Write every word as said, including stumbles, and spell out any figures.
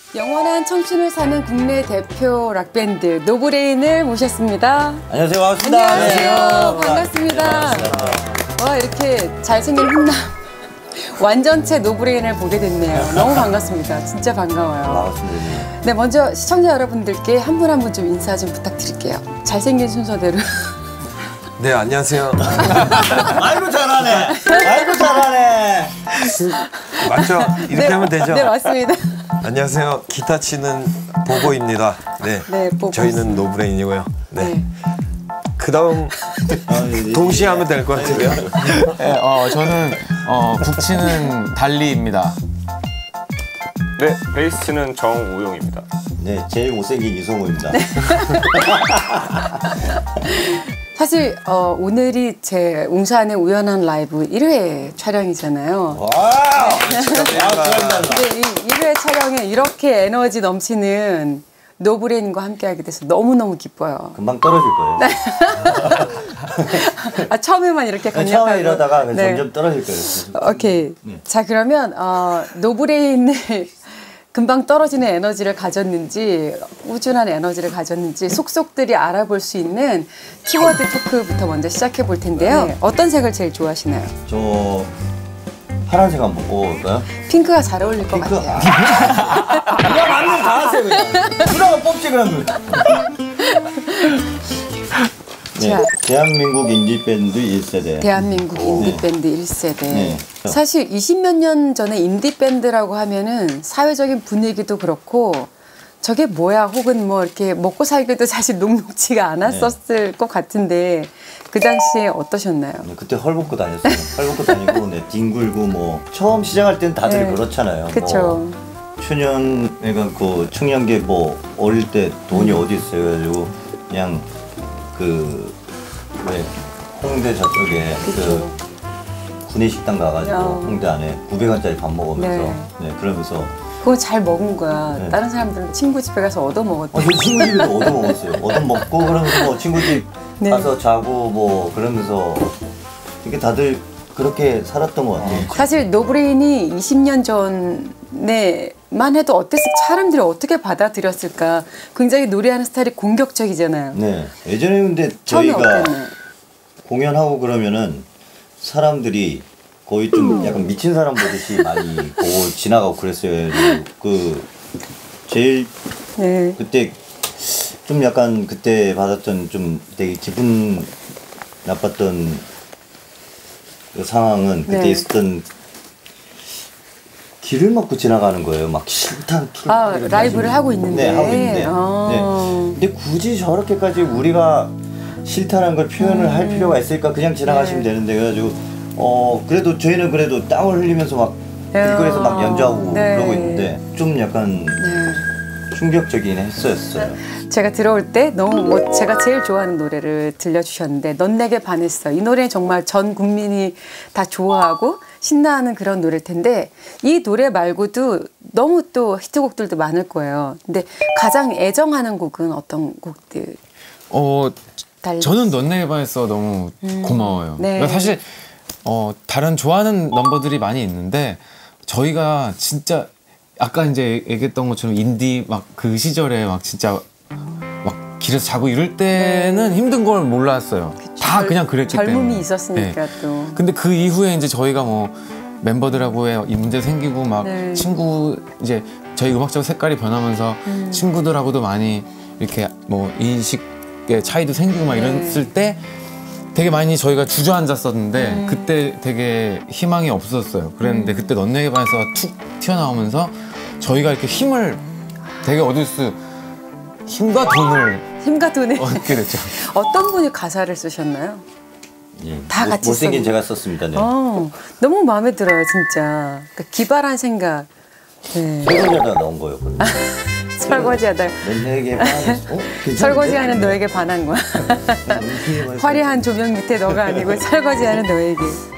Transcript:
영원한 청춘을 사는 국내 대표 락밴드 노브레인을 모셨습니다. 안녕하세요. 반갑습니다. 안녕하세요. 반갑습니다. 반갑습니다. 와, 이렇게 잘생긴 훈남 완전체 노브레인을 보게 됐네요. 너무 반갑습니다. 진짜 반가워요. 반갑습니다. 네, 먼저 시청자 여러분들께 한 분 한 분 좀 인사 좀 부탁드릴게요. 잘생긴 순서대로. 네, 안녕하세요. 아이고 잘하네. 아이고 잘하네. 맞죠? 이렇게 네, 하면 되죠? 네, 맞습니다. 안녕하세요. 기타 치는 보보입니다. 네, 네, 보보. 저희는 노브레인이고요. 네. 네. 그 다음 동시에 하면 될 것 같은데요. 네, 어, 저는 어, 국치는 달리입니다. 네, 베이스 치는 정우용입니다. 네, 제일 못생긴 이성우입니다. 네. 사실 어, 오늘이 제 웅산의 우연한 라이브 일 회 촬영이잖아요. 와! 네, 네, 이 일 회 촬영에 이렇게 에너지 넘치는 노브레인과 함께하게 돼서 너무너무 기뻐요. 금방 떨어질 거예요. 아, 처음에만 이렇게 강력하고. 처음에 이러다가 네. 점점 떨어질 거예요. 오케이. 네. 자, 그러면 어, 노브레인을 금방 떨어지는 에너지를 가졌는지 꾸준한 에너지를 가졌는지 속속들이 알아볼 수 있는 키워드 토크부터 먼저 시작해 볼 텐데요. 네. 어떤 색을 제일 좋아하시나요? 저 파란색 한번 뽑아볼까요? 핑크가 잘 어울릴 것 핑크? 같아요. 누가 맞는 다 하세요 그냥. 누나가 뽑지 그러면. 네, 자. 대한민국 인디밴드 일 세대. 대한민국 인디밴드 일 세대. 네. 사실 이십몇 년 전에 인디밴드라고 하면은 사회적인 분위기도 그렇고 저게 뭐야 혹은 뭐 이렇게 먹고 살기도 사실 녹록지가 않았었을 네. 것 같은데 그 당시에 어떠셨나요? 네, 그때 헐벗고 다녔어요. 헐벗고 다니고 네, 뒹굴고 뭐 처음 시작할 때는 다들 네. 그렇잖아요. 그렇죠. 뭐 초년 그러니까 그 청년기 뭐 어릴 때 돈이 음. 어디 있어요. 그래가지고 그냥 그 왜 홍대 저쪽에 그쵸. 그 구내식당 가가지고 어. 홍대 안에 구백 원짜리 밥 먹으면서 네. 네, 그러면서 그거 잘 먹은 거야. 네. 다른 사람들은 친구 집에 가서 얻어 먹었대. 어, 저 친구 집에도 얻어 먹었어요. 얻어 먹고 그러면서 뭐 친구 집 네. 가서 자고 뭐 그러면서 이게 다들 그렇게 살았던 것 같아요. 사실 노브레인이 이십 년 전에만 해도 어땠을 사람들이 어떻게 받아들였을까. 굉장히 노래하는 스타일이 공격적이잖아요. 네. 예전에 근데 처음에 저희가 어땠나요? 공연하고 그러면은 사람들이 거의 좀 약간 미친 사람 보듯이 많이 보고 지나가고 그랬어요. 그 제일 네. 그때 좀 약간 그때 받았던 좀 되게 기분 나빴던 그 상황은 그때 네. 있었던 길을 막고 지나가는 거예요. 막 실탄 킬. 아, 라이브를 하고 있는데. 네, 하고 있는데. 아. 네. 근데 굳이 저렇게까지 우리가 싫다는 걸 표현을 음. 할 필요가 있을까? 그냥 지나가시면 네. 되는데 그래가지고 어 그래도 저희는 그래도 땀을 흘리면서 막 길거리에서 막 연주하고 네. 그러고 있는데 좀 약간 네. 충격적이긴 했었어요. 제가 들어올 때 너무 뭐 제가 제일 좋아하는 노래를 들려주셨는데 넌 내게 반했어. 이 노래는 정말 전 국민이 다 좋아하고 신나하는 그런 노래일 텐데 이 노래 말고도 너무 또 히트곡들도 많을 거예요. 근데 가장 애정하는 곡은 어떤 곡들? 어, 달리... 저는 넌 내게 반했어 너무 음. 고마워요. 네. 그러니까 사실 어, 다른 좋아하는 넘버들이 많이 있는데 저희가 진짜 아까 이제 얘기했던 것처럼 인디 막 그 시절에 막 진짜 막 길에서 자고 이럴 때는 네. 힘든 걸 몰랐어요. 그쵸. 다 그냥 그랬기 젊음이 때문에. 젊음이 있었으니까 네. 또. 근데 그 이후에 이제 저희가 뭐 멤버들하고의 이 문제 생기고 막 네. 친구 이제 저희 음악적 색깔이 변하면서 음. 친구들하고도 많이 이렇게 뭐 인식의 차이도 생기고 막 이랬을 네. 때 되게 많이 저희가 주저앉았었는데 음. 그때 되게 희망이 없었어요. 그랬는데 음. 그때 넌 내게 반해서 툭 튀어나오면서 저희가 이렇게 힘을 되게 얻을 수 힘과 돈을 힘과 돈을 얻게 됐죠. 어떤 분이 가사를 쓰셨나요? 예, 다 못, 같이 못생긴 썼... 제가 썼습니다. 네. 어, 너무 마음에 들어요, 진짜. 그러니까 기발한 생각. 네. 설거지하다 나온 거예요. 설거지하다. 너에게 반했어? 어? 설거지하는 너에게 반한 거야. 화려한 조명 밑에 너가 아니고 설거지하는 너에게.